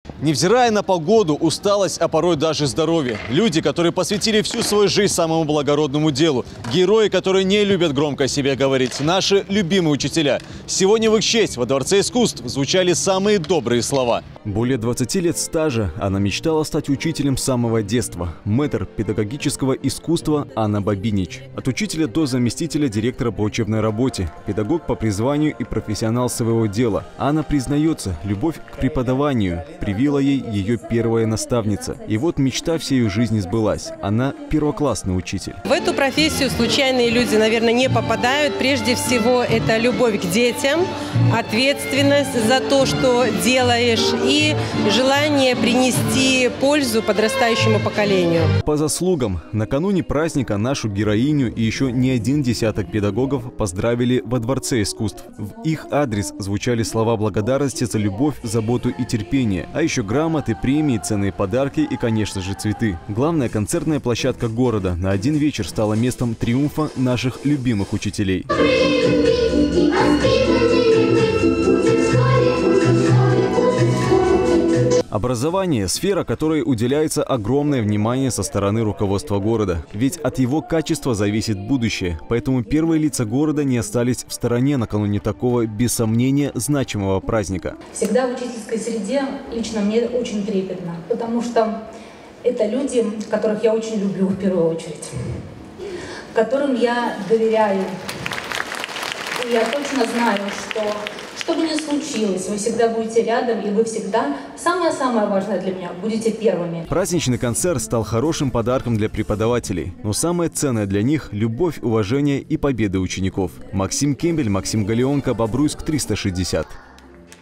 Невзирая на погоду, усталость, а порой даже здоровье. Люди, которые посвятили всю свою жизнь самому благородному делу. Герои, которые не любят громко о себе говорить. Наши любимые учителя. Сегодня в их честь во Дворце искусств звучали самые добрые слова. Более 20 лет стажа она мечтала стать учителем с самого детства. Мэтр педагогического искусства Анна Бабинич. От учителя до заместителя директора по учебной работе. Педагог по призванию и профессионал своего дела. Анна признается, любовь к преподаванию привила ей ее первая наставница. И вот мечта всей ее жизни сбылась. Она первоклассный учитель. В эту профессию случайные люди, наверное, не попадают. Прежде всего, это любовь к детям, ответственность за то, что делаешь, и желание принести пользу подрастающему поколению. По заслугам, накануне праздника нашу героиню и еще не один десяток педагогов поздравили во Дворце искусств. В их адрес звучали слова благодарности за любовь, заботу и терпение, а еще грамоты, премии, ценные подарки и, конечно же, цветы. Главная концертная площадка города на один вечер стала местом триумфа наших любимых учителей. Образование – сфера, которой уделяется огромное внимание со стороны руководства города. Ведь от его качества зависит будущее. Поэтому первые лица города не остались в стороне накануне такого, без сомнения, значимого праздника. Всегда в учительской среде лично мне очень трепетно, потому что это люди, которых я очень люблю в первую очередь, которым я доверяю. И я точно знаю, что бы ни случилось, вы всегда будете рядом, и вы всегда, самое-самое важное для меня, будете первыми. Праздничный концерт стал хорошим подарком для преподавателей. Но самое ценное для них – любовь, уважение и победы учеников. Максим Кембель, Максим Галеонко, Бобруйск, 360.